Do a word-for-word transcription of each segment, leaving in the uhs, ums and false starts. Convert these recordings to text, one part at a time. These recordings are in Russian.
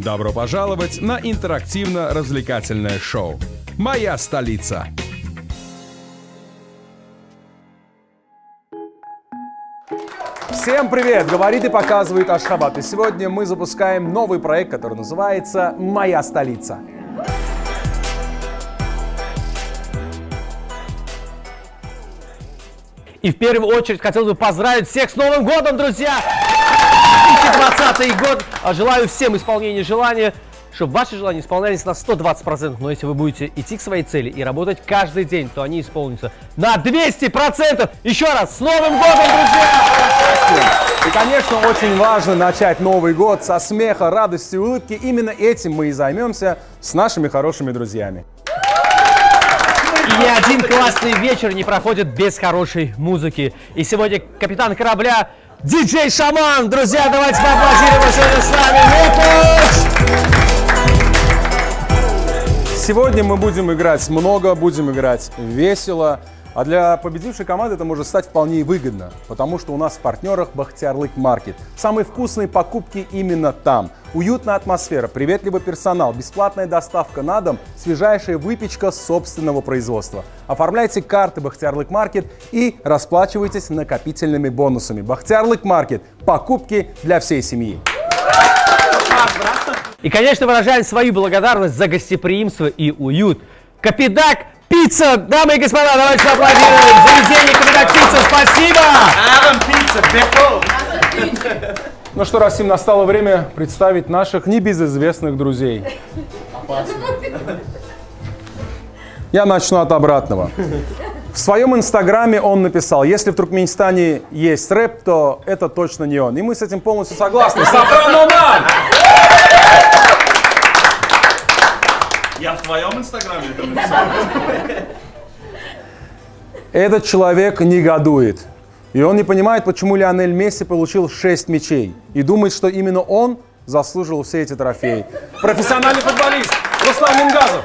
Добро пожаловать на интерактивно-развлекательное шоу «Моя столица». Всем привет! Говорит и показывает Ашхабад. И сегодня мы запускаем новый проект, который называется «Моя столица». И в первую очередь хотел бы поздравить всех с Новым годом, друзья! две тысячи двадцатый год! Желаю всем исполнения желания, чтобы ваши желания исполнялись на сто двадцать процентов. Но если вы будете идти к своей цели и работать каждый день, то они исполнятся на двести процентов. Еще раз, с Новым годом, друзья! И, конечно, очень важно начать Новый год со смеха, радости, улыбки. Именно этим мы и займемся с нашими хорошими друзьями. И ни один классный вечер не проходит без хорошей музыки. И сегодня капитан корабля диджей Шаман. Друзья, давайте поаплодируем сегодня с нами. Сегодня мы будем играть много, будем играть весело. А для победившей команды это может стать вполне выгодно, потому что у нас в партнерах Бахтиярлык Маркет. Самые вкусные покупки именно там. Уютная атмосфера, приветливый персонал, бесплатная доставка на дом, свежайшая выпечка собственного производства. Оформляйте карты Бахтиярлык Маркет и расплачивайтесь накопительными бонусами. Бахтиярлык Маркет. Покупки для всей семьи. И, конечно, выражаем свою благодарность за гостеприимство и уют. Капитак Пицца, дамы и господа, давайте поаплодируем. Заведение Капитак Пицца, спасибо! Ну что, Расим, настало время представить наших небезызвестных друзей. Опасно. Я начну от обратного. В своем инстаграме он написал: если в Туркменистане есть рэп, то это точно не он. И мы с этим полностью согласны. Сопрано Ман! Я в твоем инстаграме это написал. Этот человек негодует. И он не понимает, почему Лионель Месси получил шесть мячей. И думает, что именно он заслужил все эти трофеи. Профессиональный футболист Руслан Мингазов.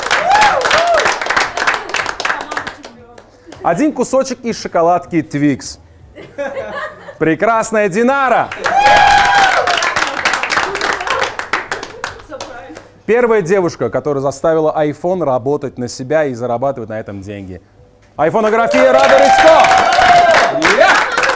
Один кусочек из шоколадки Твикс. Прекрасная Динара. Первая девушка, которая заставила iPhone работать на себя и зарабатывать на этом деньги. Айфонография Рада Рыцко. Yeah.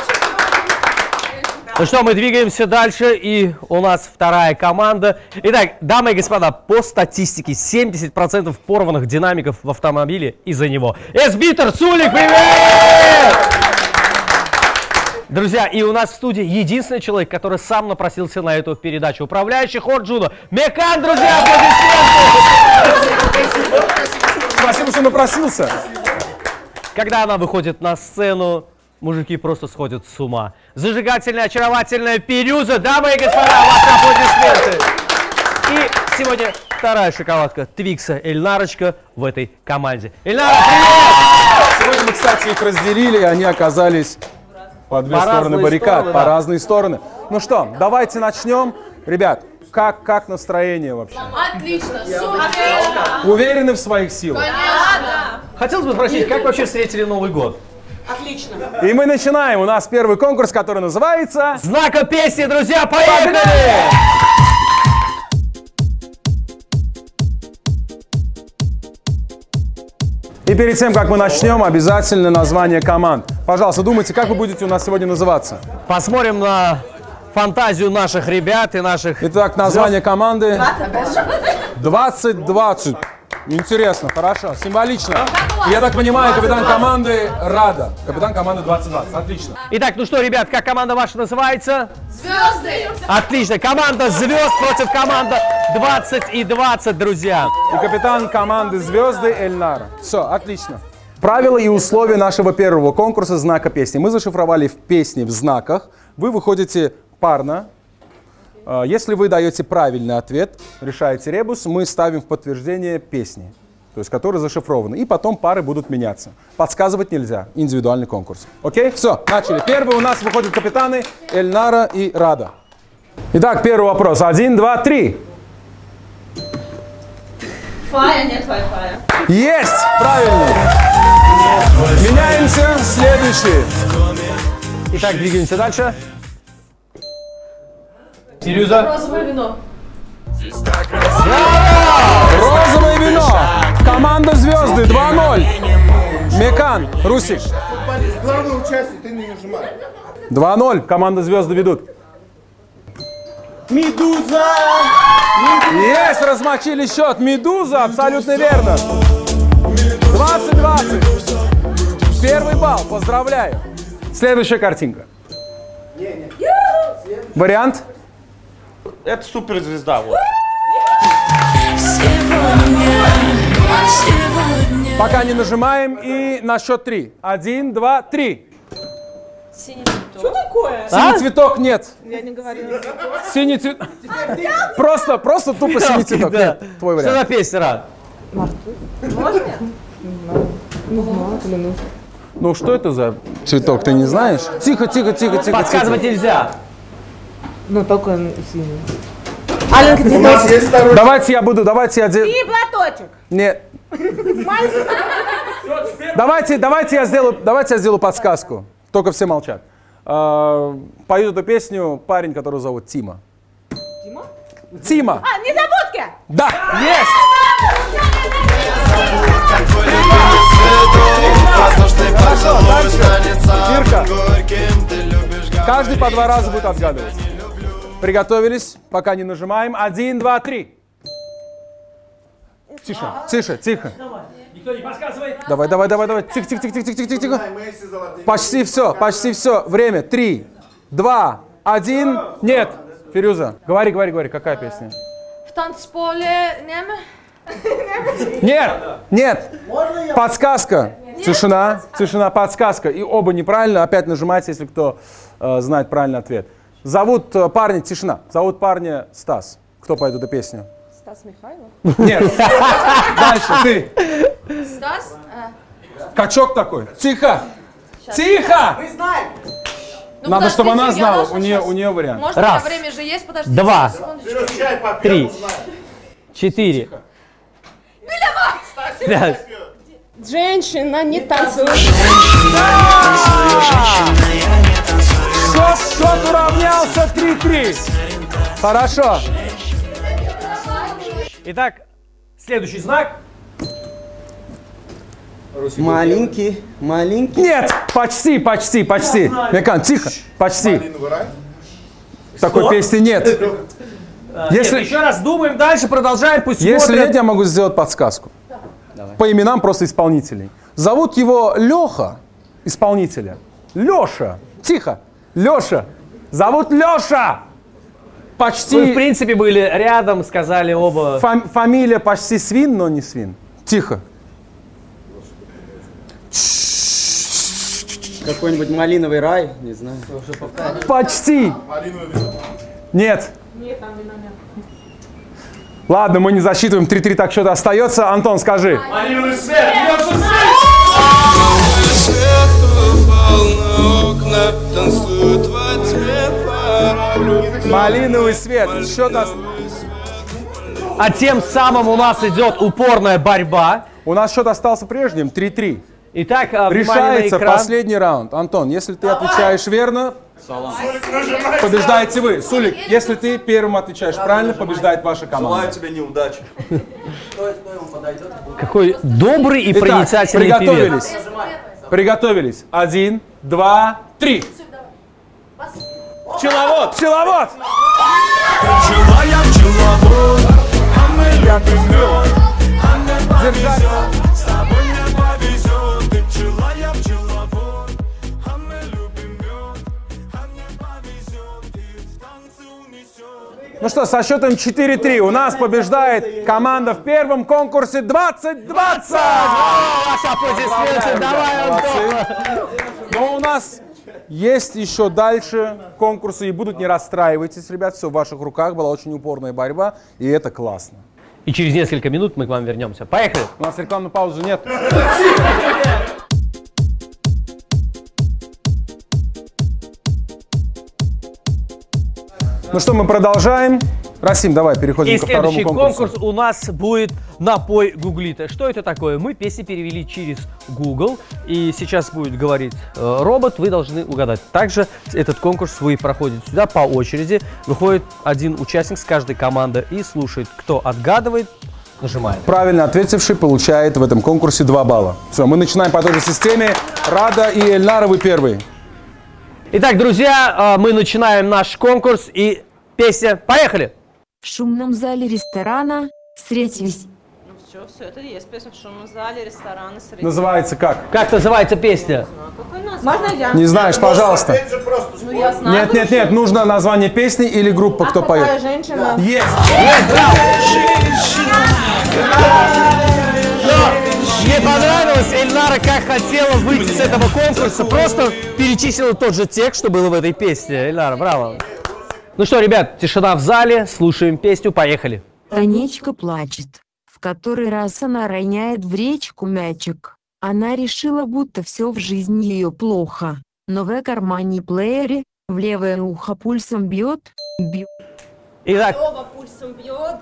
Ну что, мы двигаемся дальше, и у нас вторая команда. Итак, дамы и господа, по статистике семьдесят процентов порванных динамиков в автомобиле из-за него. Эсбитер Сулик, привет! Друзья, и у нас в студии единственный человек, который сам напросился на эту передачу. Управляющий хор Джуно. Мекан, друзья, аплодисменты! Спасибо, что напросился. Когда она выходит на сцену, мужики просто сходят с ума. Зажигательная, очаровательная Перюза. Дамы и господа, ваши аплодисменты! И сегодня вторая шоколадка Твикса Эльнарочка в этой команде. Эльнара, привет! Сегодня мы, кстати, их разделили, и они оказались по две по стороны баррикад, стороны, по да. разные стороны. Ну что, давайте начнем. Ребят, как, как настроение вообще? Отлично, супер! Уверены в своих силах? Конечно! Хотелось бы спросить, как вообще встретили Новый год? Отлично! И мы начинаем. У нас первый конкурс, который называется... Знака песни, друзья, поехали! И перед тем, как мы начнем, обязательно название команд. Пожалуйста, думайте, как вы будете у нас сегодня называться. Посмотрим на фантазию наших ребят и наших... Итак, название команды... двадцать двадцать. Интересно, хорошо, символично. Я так понимаю, капитан команды Рада. Капитан команды двадцать двадцать. Отлично. Итак, ну что, ребят, как команда ваша называется? Звезды! Отлично. Команда звезд против команды двадцать и двадцать, друзья. И капитан команды Звезды Эльнара. Все, отлично. Правила и условия нашего первого конкурса «Знака песни». Мы зашифровали в песне в знаках. Вы выходите парно. Если вы даете правильный ответ, решаете ребус, мы ставим в подтверждение песни, то есть которые зашифрованы. И потом пары будут меняться. Подсказывать нельзя. Индивидуальный конкурс. Окей? Все, начали. Первый у нас выходят капитаны Эльнара и Рада. Итак, первый вопрос. Один, два, три. Фая, нет Wi-Fi. Есть! Правильно. Меняемся. Следующий. Итак, двигаемся дальше. Перюза. Розовое вино. Розовое вино. Команда «Звезды» два ноль. Мекан, Русик. Главное участие, ты не нажимай. два ноль. Команда «Звезды» ведут. Медуза! Есть, размочили счет. Медуза, абсолютно верно. двадцать двадцать. Первый балл, поздравляю. Следующая картинка. Вариант? Это суперзвезда, вот. Пока не нажимаем. И на счет три. Один, два, три. Синий цветок. Что такое? Синий цветок нет. Я не говорила. Синий цветок. Просто, просто тупо синий цветок. Да. Нет, твой Что вариант. за песня, Рад? Ну что это за цветок, ты не знаешь? Тихо, тихо, тихо, тихо. Подсказывать тихо. нельзя. Ну, только синий. Аленка, У нас есть второй. Давайте я буду, давайте я... де- и платочек. Нет. Давайте, давайте я сделаю, давайте я сделаю подсказку. Только все молчат. А, поют эту песню парень, которого зовут Тима. Тима? Тима. А, незабудки! Да, есть. Ирка, каждый по два раза будет отгадывать. Приготовились, пока не нажимаем. Один, два, три. Тише, тише, тихо. Никто не подсказывает. Давай, давай, давай, давай. Тихо, тихо, тихо, тихо, тихо, тихо, тихо. Месси золотые. Почти все, почти все. Время. Три, два, один. Нет. Фирюза, говори, говори, говори. Какая песня? В танцполе Неме. Нет, нет. Подсказка. Тишина, тишина, подсказка. И оба неправильно. Опять нажимайте, если кто э, знает правильный ответ. Зовут э, парня, тишина. Зовут парня Стас. Кто поет эту песню? Стас Михайлов. Нет. Дальше, ты. Стас. а, Качок такой. Тихо. Тихо. ну, Надо, чтобы она подождите, я знала. должна У нее, щас- у нее вариант. Может, у Раз. меня время же есть? Подождите. Два. секундочку. Чай попьем, Три. узнаем. Четыре. Пять. Женщина не танцует. Счет, счет уравнялся три-три. Хорошо. Итак, следующий знак. Маленький, маленький. Нет, почти, почти, почти. Мекан, тихо, почти. Малиновый рай. Такой песни нет. Нет, Если, еще раз думаем дальше, продолжаем, пусть если смотрят. нет, я могу сделать подсказку. По именам просто исполнителей. Зовут его Леха, исполнителя. Леша. Тихо. Леша. Зовут Леша. Вы, в Почти. принципе, были рядом, сказали оба. фам- фамилия почти Свин, но не Свин. Тихо. Какой-нибудь малиновый рай, не знаю. Почти. Малиновый вино. Нет. Ладно, мы не засчитываем. три-три, так счет остается. Антон, скажи. Малиновый свет! Льется Малиновый свет. Счет ос- А тем самым у нас идет упорная борьба. У нас счет остался прежним. три-три. Итак, а, внимание Решается на экран. последний раунд. Антон, если ты отвечаешь верно, побеждаете вы. Сулик, если ты первым отвечаешь правильно, побеждает ваша команда. Желаю тебе неудачи. Какой добрый и Итак, проницательный приготовились. певец. Приготовились. Один, два, три. Пчеловод! Пчеловод! Держать. Ну что, со счетом четыре-три у нас побеждает команда в первом конкурсе двадцать двадцать! Ваши аплодисменты, давай, Антон. Но у нас есть еще дальше конкурсы, и будут, не расстраивайтесь, ребят, все в ваших руках, была очень упорная борьба, и это классно. И через несколько минут мы к вам вернемся. Поехали. У нас рекламной паузы нет. Ну что, мы продолжаем. Расим, давай переходим И ко второму следующий конкурсу. конкурс у нас будет «Напой Гуглита». Что это такое? Мы песни перевели через Google, и сейчас будет говорить э, робот, вы должны угадать. Также этот конкурс вы проходите сюда по очереди. Выходит один участник с каждой команды и слушает, кто отгадывает, нажимает. Правильно ответивший получает в этом конкурсе два балла. Все, мы начинаем по той же системе. Рада и Эльнара, вы первые. Итак, друзья, э, мы начинаем наш конкурс, и песня «Поехали!» В шумном зале ресторана средь весь... Ну все, все, это и есть песня в шумном зале, рестораны, среди... Называется как? Как называется песня? Какой название? Можно я? Не знаешь, пожалуйста. Ну я знаю. Нет, нет, нет, нужно название песни или группа, кто А какая поет. женщина? Есть! Мне понравилось, Эльнара как хотела выйти с этого конкурса, просто перечислила тот же текст, что было в этой песне. Эльнара, браво. Ну что, ребят, тишина в зале, слушаем песню, поехали. Танечка плачет. В который раз она роняет в речку мячик. Она решила, будто все в жизни ее плохо. Но в кармане плеере, в левое ухо пульсом бьет, бьет. Итак, Оба пульсом бьет.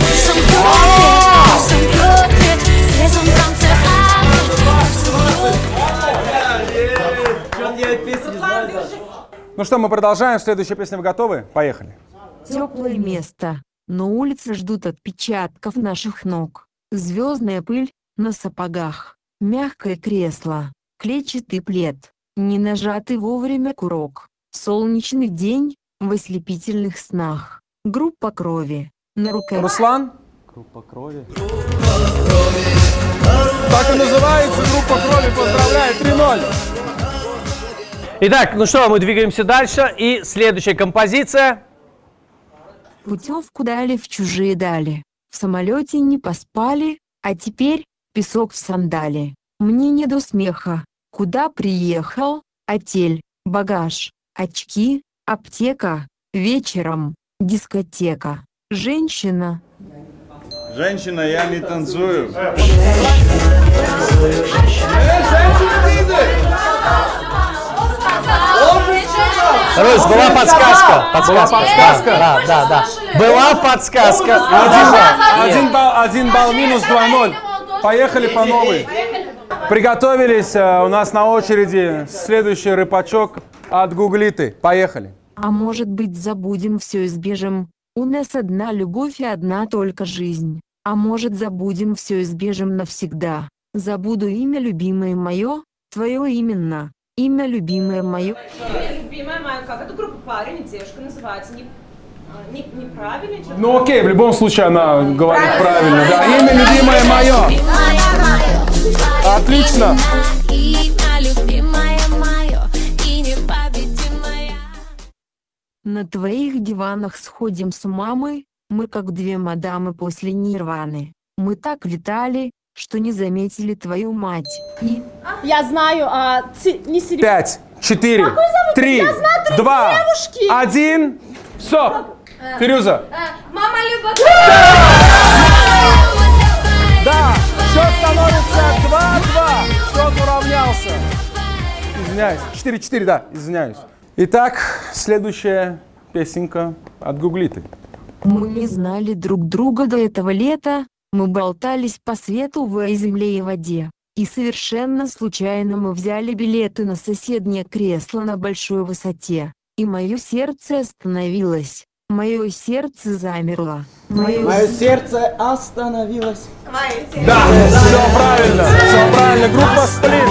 Ну что, мы продолжаем. Следующая песня, вы готовы? Поехали. Теплое место. Но улицы ждут отпечатков наших ног. Звездная пыль на сапогах. Мягкое кресло. Клетчатый плед. Не нажатый вовремя курок. Солнечный день в ослепительных снах. Группа крови. На руках. Руслан? Группа крови. Так и называется группа крови. Поздравляю, три ноль. итак, ну что, мы двигаемся дальше, и следующая композиция. Путевку дали в чужие дали. В самолете не поспали, а теперь песок в сандали. Мне не до смеха. Куда приехал? Отель, багаж, очки, аптека, вечером, дискотека. Женщина. Женщина, я не танцую. Рус, была подсказка. Подсказка. подсказка? Да, да, да. Была подсказка. Один, один, балл, один балл минус, два ноль. Поехали по новой. Приготовились. У нас на очереди следующий рыбачок от Гуглиты. Поехали. А может быть, забудем все и сбежим? У нас одна любовь и одна только жизнь. А может, забудем все и сбежим навсегда? Забуду имя любимое мое, твое именно. Имя любимое мое. Любимая моя, как эта группа парень и девушка называется? Не, не, неправильно? что-то? Ну окей, в любом случае она говорит правильно. Да, имя любимое мое. Отлично. На твоих диванах сходим с мамой, мы как две мадамы после Нирваны. Мы так летали, что не заметили твою мать. И... Я знаю, а, ци, не серебро. Пять, четыре, три, Я знаю три два, девушки. один. Стоп. Фирюза. Мама любит. Да, счет становится два-два. Счет уравнялся. Извиняюсь. четыре-четыре, да, извиняюсь. Итак, следующая песенка от Гуглиты. Мы не знали друг друга до этого лета, мы болтались по свету в земле и воде. И совершенно случайно мы взяли билеты на соседнее кресло на большой высоте. И мое сердце остановилось. Мое сердце замерло. Мое, Мое сердце остановилось. Да, все правильно, все правильно. Группа Сплин.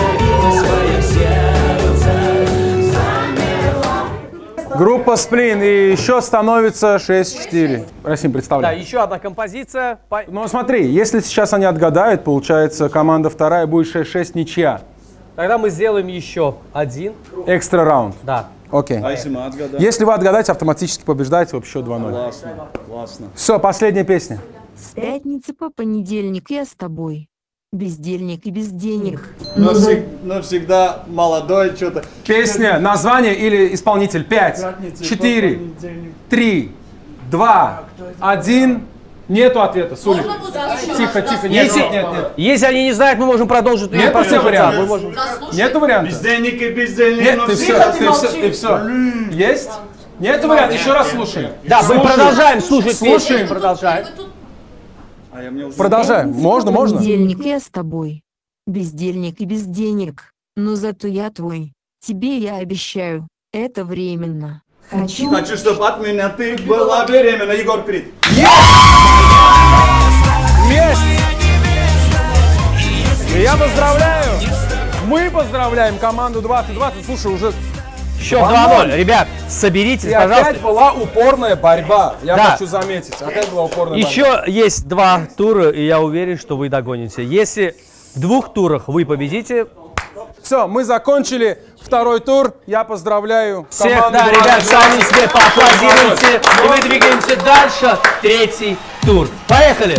Группа Сплин, и еще становится шесть-четыре. Расим, Да, представляй. еще одна композиция. По- Ну смотри, если сейчас они отгадают, получается команда вторая будет шесть-шесть, ничья. Тогда мы сделаем еще один. Экстра раунд. Да. Окей. А если мы отгадаем? Если вы отгадаете, автоматически побеждаете, вообще два ноль. Классно, классно. Все, последняя песня. С пятницы по понедельник я с тобой. Бездельник и без денег. Но, всег- но всегда молодой, что-то. Песня, название или исполнитель? Пять, четыре, три, два, один. Нету ответа, Сулик. Тихо, тихо, нет, Если, нет, нет, нет. если они не знают, мы можем продолжить. ее Нету послушать. вариантов? Мы можем- Нету вариантов? Бездельник и бездельник. Нет, но ты всегда все, ты все, ты все. Есть? Нет варианта, еще раз слушаем. Да, мы продолжаем слушать песню. Слушаем. Продолжаем. Продолжаем. Можно, можно? Бездельник я с тобой. Бездельник и без денег. Но зато я твой. Тебе я обещаю. Это временно. Хочу... Хочу, чтобы от меня ты была беременна, Егор Крид. Я поздравляю. Мы поздравляем команду двадцать двадцать. Слушай, уже... Счет два ноль. Ребят, соберитесь, И пожалуйста. опять была упорная борьба. Я Да. хочу заметить. Опять была упорная Еще борьба. есть два тура, и я уверен, что вы догоните. Если в двух турах вы победите... Все, мы закончили второй тур. Я поздравляю Всех, команду да, ребят, двадцать сами двадцать. себе поаплодируйте. И мы двигаемся дальше. Третий тур. Поехали!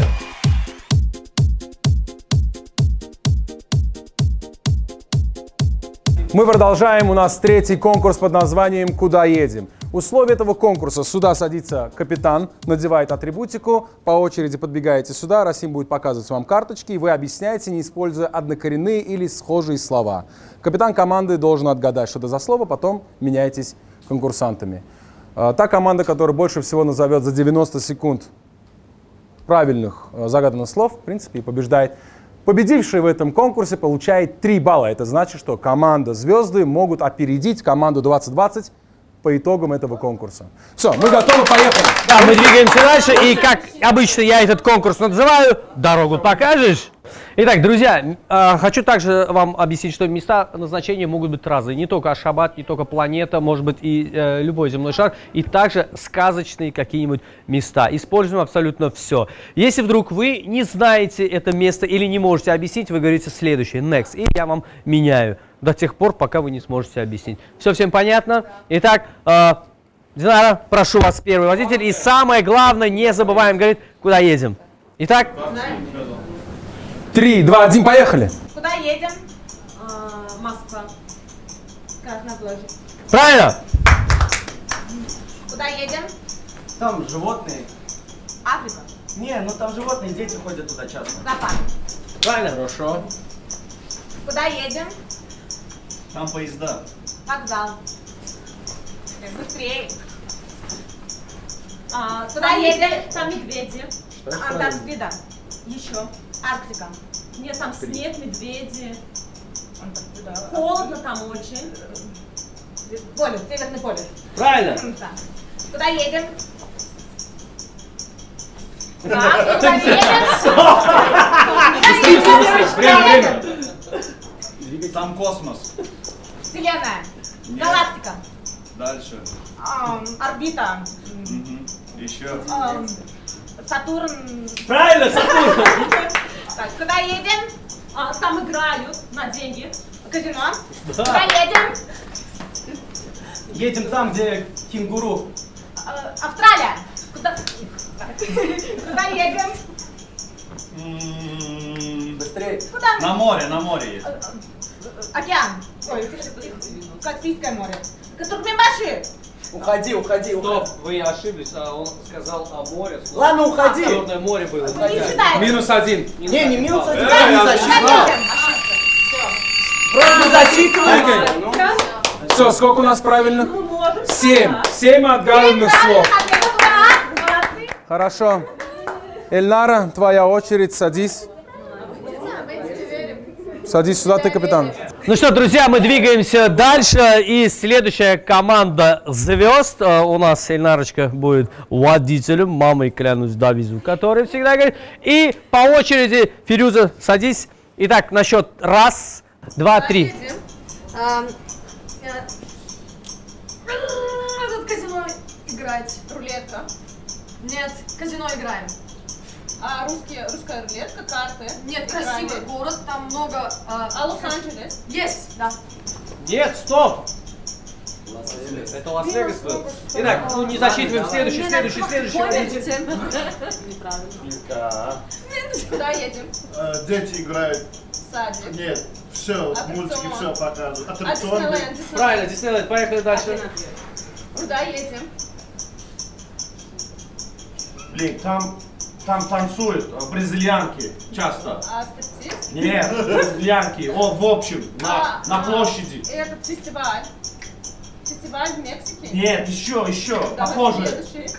Мы продолжаем. У нас третий конкурс под названием «Куда едем?». Условия этого конкурса: сюда садится капитан, надевает атрибутику, по очереди подбегаете сюда, Расим будет показывать вам карточки, и вы объясняете, не используя однокоренные или схожие слова. Капитан команды должен отгадать, что это за слово, потом меняетесь конкурсантами. А, Та команда, которая больше всего назовет за девяносто секунд правильных э, загаданных слов, в принципе, и побеждает. Победивший в этом конкурсе получает три балла. Это значит, что команда «Звезды» могут опередить команду двадцать двадцать по итогам этого конкурса. Все, мы готовы, поехали. Да, мы двигаемся дальше, и как обычно я этот конкурс называю, дорогу покажешь. Итак, друзья, э, хочу также вам объяснить, что места назначения могут быть разные. Не только Ашхабад, не только планета, может быть и э, любой земной шар, и также сказочные какие-нибудь места. Используем абсолютно все. Если вдруг вы не знаете это место или не можете объяснить, вы говорите следующее, next, и я вам меняю до тех пор, пока вы не сможете объяснить. Все всем понятно? Итак, э, Динара, прошу вас, первый водитель. И самое главное, не забываем говорить, куда едем. Итак... Три, два, один, поехали. Куда едем? А, Москва. Как на площадь. Правильно? Куда едем? Там животные. Африка. Не, ну там животные, дети ходят туда часто. Зоопарк. Правильно. Хорошо. Куда едем? Там поезда. Вокзал. Быстрее. А, куда едем? Там медведи. Антарктида. Еще. Арктика. Нет, там снег, медведи. Холодно там очень. Полюс, Северный полюс. Правильно. Да. Куда едем? Да, куда едем? Время, время. Там космос. Вселенная. Галактика. Дальше. Ам, Орбита. Мгм. Еще. Ам, Сатурн. Правильно, Сатурн. Так, куда едем? А, там играют на деньги. Казино. Куда едем? Едем там, где кенгуру. А, Австралия. Куда? Куда едем? М, Быстрее. Куда? На море, на море есть. Океан. Ой, Каспийское море. Туркменбаши. Уходи, уходи, уходи. Стоп, вы ошиблись, а он сказал о море. Ладно, уходи. Черное море было. Не считается. Минус один. Не, не минус один, Э, не я- засчитывай. Просто засчитывай. Ну, Все, сколько у нас правильных? ну, можем. Семь. Семь отгаданных слов. Правильно, ура! Молодцы. Хорошо. Эльнара, твоя очередь, садись. Садись сюда, ты капитан. Ну что, друзья, мы двигаемся дальше. И следующая команда звезд. э, У нас Эльнарочка будет водителем. Мамой клянусь, довезу, который всегда говорит. И по очереди, Фирюза, садись. Итак, на счет раз, два, три. Ам, я- М, Тут казино играть. Рулетка. Нет, казино играем. А русские, русская рулетка, карты. Нет, Играем. красивый город, там много... а, А Лос-Анджелес? Есть, да. Нет, стоп! Это Лас-Вегас был. Итак, ну не засчитываем. Следующий, следующий, следующий водитель. Неправильно. Куда едем? Э, Дети играют. Садик. Нет, все, Аттракцион. мультики все показывают. А Аттракцион. Диснейленд, Диснейленд. Правильно, Диснейленд, поехали дальше. Один ответ. Куда едем? Блин, там, там танцуют э, бразильянки часто. А стриптиз? Нет, бразильянки. О, в общем, на, А, на а, площади. Этот фестиваль. Фестиваль. фестиваль в Мексике. Нет, еще, еще, Давай похоже. следующий.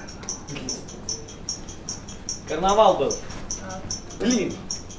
Карнавал был. Блин.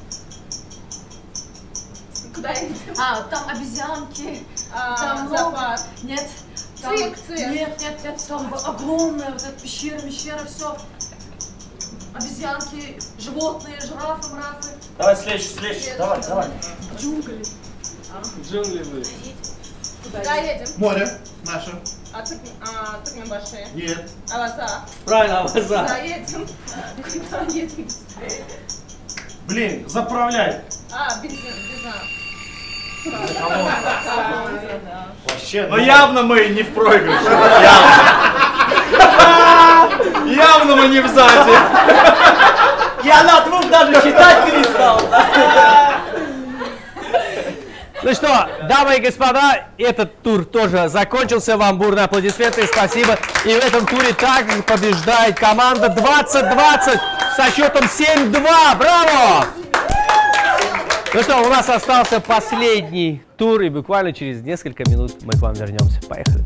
Куда я иду? А, там обезьянки. А, Там зоопарк. много. Нет. Там... Цирк, цирк. Нет, нет, нет, там огромная вот эта пещера, пещера, все. Обезьянки, животные, жирафы, мрафы. Давай следующий, следующий. Давай, давай. Джунгли. Джунгли были. Куда едем? Море наше. А, Турк- а Туркменбаши. Нет. Аваза. Правильно, Куда Аваза. едем? Куда едем быстрее? Блин, заправляй. А, бензин, бензин. Вообще. Но явно мы не в проигрыше. Явно мы не в заде. Я на двух даже считать перестал. Ну что, дамы и господа, этот тур тоже закончился. Вам бурные аплодисменты, спасибо. И в этом туре также побеждает команда двадцать двадцать со счетом семь-два. Браво! Ну что, у нас остался последний тур, и буквально через несколько минут мы к вам вернемся. Поехали.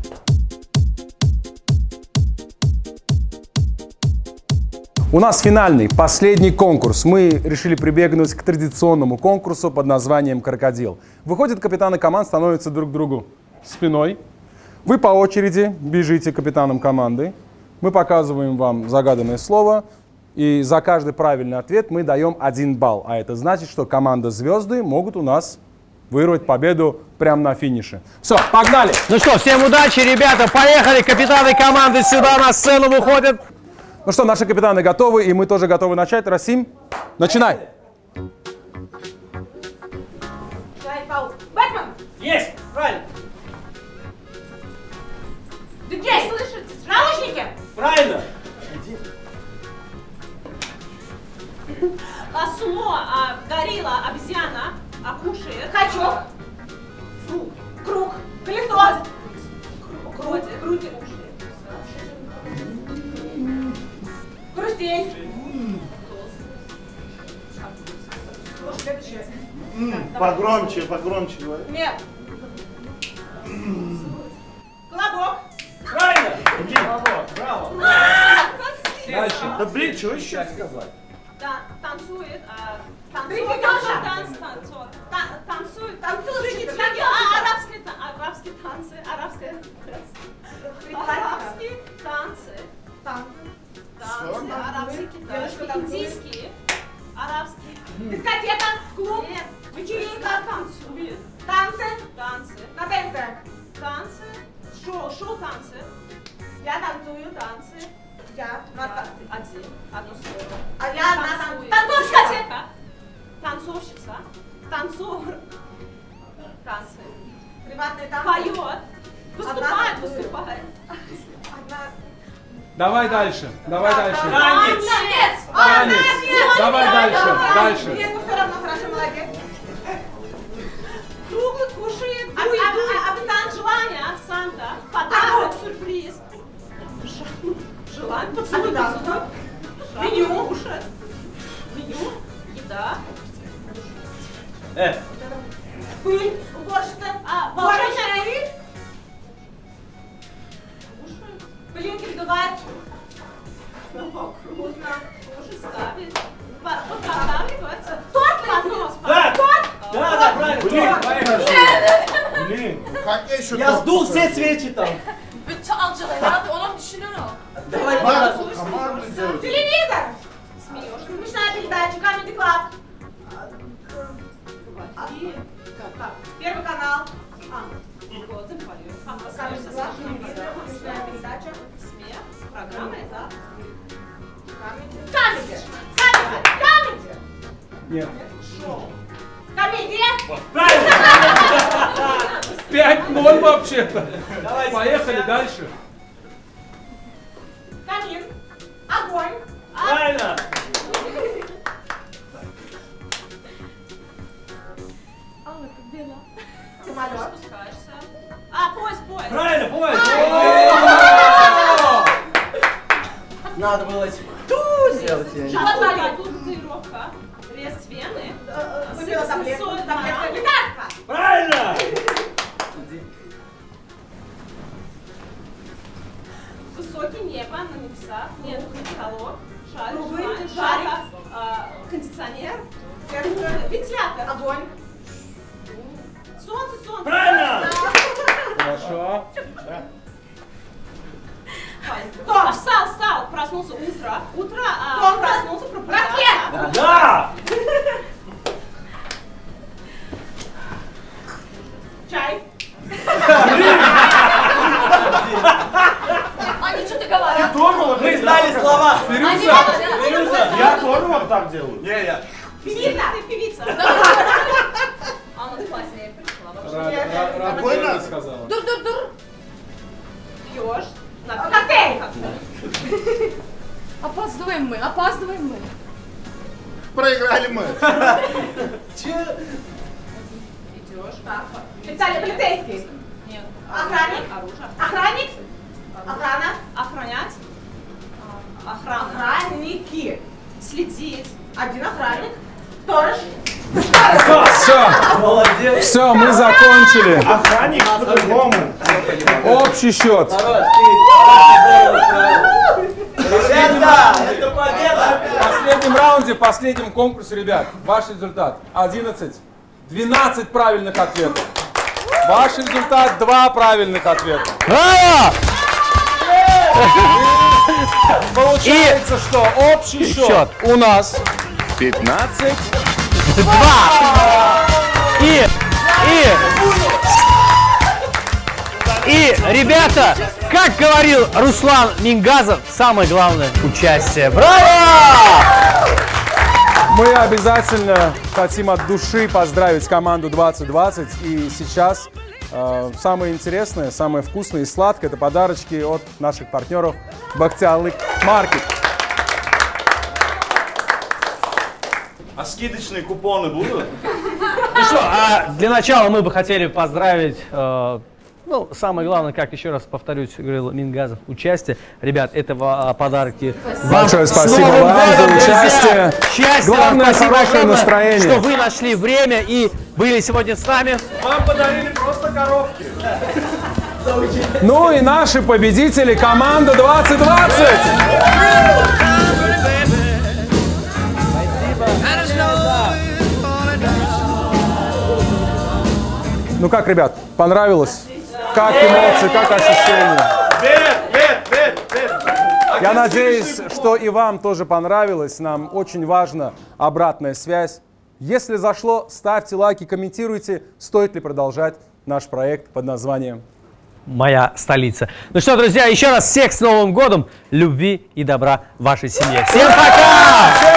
У нас финальный, последний конкурс. Мы решили прибегнуть к традиционному конкурсу под названием «Крокодил». Выходят капитаны команд, становятся друг к другу спиной. Вы по очереди бежите капитаном команды. Мы показываем вам загаданное слово. И за каждый правильный ответ мы даем один балл. А это значит, что команда «Звезды» могут у нас вырвать победу прямо на финише. Все, погнали! Ну что, всем удачи, ребята. Поехали. Капитаны команды сюда на сцену выходят. Ну что, наши капитаны готовы, и мы тоже готовы начать. Расим, начинай! Бэтмен! Есть, правильно. Ты где слышите? Наушники! Правильно. А, сумо, а, горилла, обезьяна, а, кушает. Качок. Фу. Круг. Колесо. Круг. Груди. Грустей. Погромче, погромче говори. Нет. Колобок. Правильно. Браво, браво. Дальше. Да блин, что еще сказать? Да, танцует, а, танцует, танцует, танцует, Та- танцует, танцует, а, арабские, та- арабские танцы, арабские, арабские танцы, танцы, арабские танцы, индийские, арабские, дискотека, клуб, вечеринка, танцует, танцы, танцы, на ТНТ, танцы, шоу, шоу танцы, я танцую танцы. Я на один, одно слово. А я на танцовщица. Танцовщица. Танцор. Танцы. Приватные танцы. Поет. Выступает, выступает. Давай дальше, давай дальше. Танец. Танец. Давай дальше, дальше. Нет, ну все равно хорошо, молодец. Круглый кушает, дует, дует. Обитан желания от Санта. Подарок, сюрприз. Желание, поцелуй, поцелуй. Меню, кушать. Меню, еда. Э. Пыль, уборщица, а, волшебная вид. Пылинки сдувает. Вкусно. Уши ставит. Подготавливается. Торт поднос. Да. Торт. Да, да, правильно. Поехали. Блин, как я еще Я сдул все свечи там. Bütün alçalar, onu düşünüyorum. Давай, команду, команду делать. Телевизор. Смеешь. Смешная передача, Comedy Club. И, так, Первый канал. А, вот, ты поешь. Comedy Club, телевизор, смешная передача. Смех. Программа это. Comedy. Comedy. Comedy. Comedy. Нет. Шоу. Комедия. пять ноль вообще-то. Давай, Поехали Сергей. дальше. Камин. Огонь. Правильно. Самолет. Спускаешься. А, поезд, поезд. Правильно, поезд. Надо было ту сделать. Животное. Тут татуировка. Рез вены. Выпила таблетку. Таблетка. Лекарство. Правильно. фан на небесах. Нет, потолок, шарик, шарик, кондиционер, вентилятор, огонь. Солнце, солнце. Правильно! Хорошо. Кто? Встал, встал, проснулся утро. Утро, а проснулся, пропустил. Да! Чай. Аня, что ты говоришь? Ты тоже вот Мы знали слова. Я тоже вот так делаю. Не, я. Певица, ты певица. А она классная пришла. Рада сказала. Дур-дур-дур. Пьешь. Коктейль. Опаздываем мы, опаздываем мы. Проиграли мы. Идешь. Специальный полицейский. Нет. Охранник. Оружие. Охранник. Охрана. Охранять. Охрана. Охранники. Следить. Один охранник. Сторож. Все. Молодец. Все, мы закончили. Охранник по-другому. Общий счет. Ребята, это победа. В последнем раунде, в последнем конкурсе, ребят, ваш результат одиннадцать, двенадцать правильных ответов. Ваш результат два правильных ответа. Браво! Получается, что общий счет, Счет у нас пятнадцать. два. И, и, и, ребята, как говорил Руслан Мингазов, самое главное — участие. Браво! мы обязательно хотим от души поздравить команду двадцать двадцать. И сейчас э, самое интересное, самое вкусное и сладкое — это подарочки от наших партнеров Бахтиялык Маркет. А скидочные купоны будут? Ну что, а для начала мы бы хотели поздравить, э, ну, самое главное, как еще раз повторюсь, говорил Мингазов, участие. Ребят, это а, подарки. Большое С спасибо Новым вам годом, за друзья! участие. Счастья, Главное, вам спасибо хорошее огромное, настроение. что вы нашли время и были сегодня с нами. Вам подарили просто коробки. Ну и наши победители, команда двадцать двадцать. Ну как, ребят, понравилось? Как эмоции, как ощущения? Нет, нет, нет, нет. Я надеюсь, что и вам тоже понравилось. Нам очень важна обратная связь. Если зашло, ставьте лайки, комментируйте, стоит ли продолжать наш проект под названием «Моя столица». Ну что, друзья, еще раз всех с Новым годом, любви и добра в вашей семье. Всем пока!